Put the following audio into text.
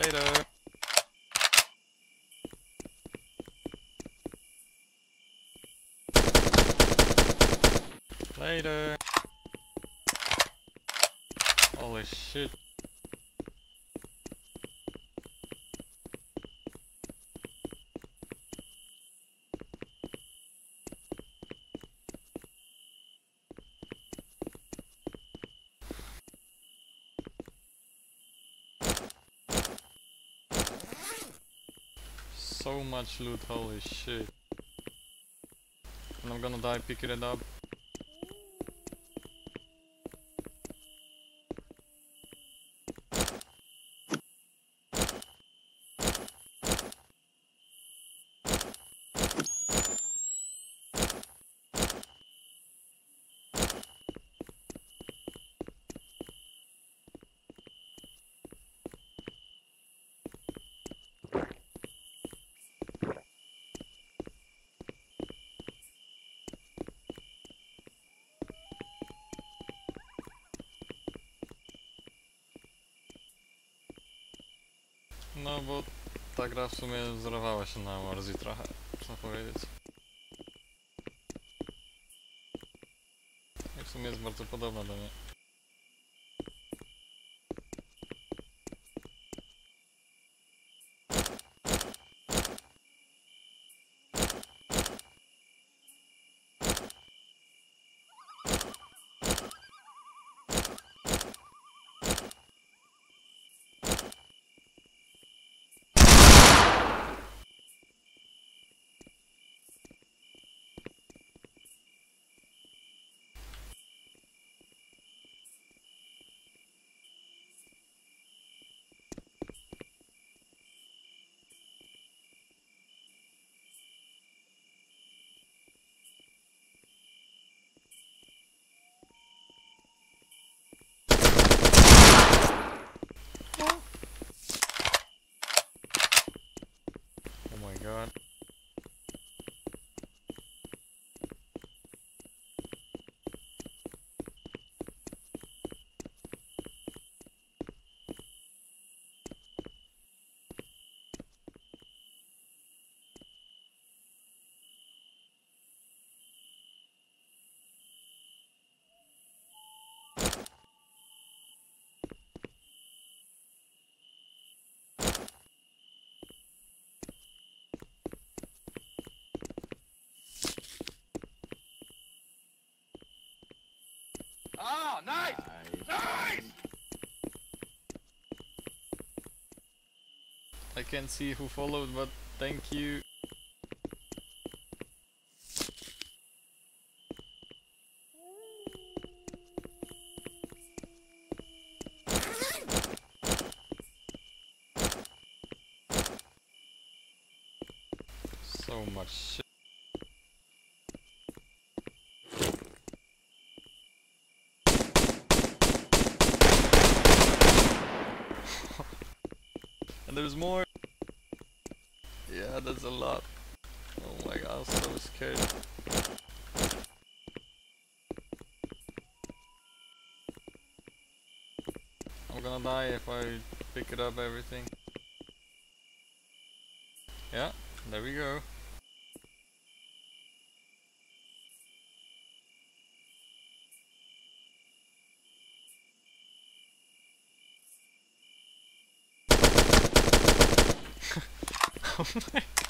Later. Later. Holy shit. So much loot, holy shit. And I'm gonna die picking it up. No bo ta gra w sumie wzorowała się na Warzy trochę, można powiedzieć. I w sumie jest bardzo podobna do mnie. Oh my god. Oh, nice! Nice! I can't see who followed, but thank you. So much shit. And there's more. Yeah, that's a lot. Oh my god, I'm so scared. I'm gonna die if I pick it up everything. Yeah, there we go. Oh my god.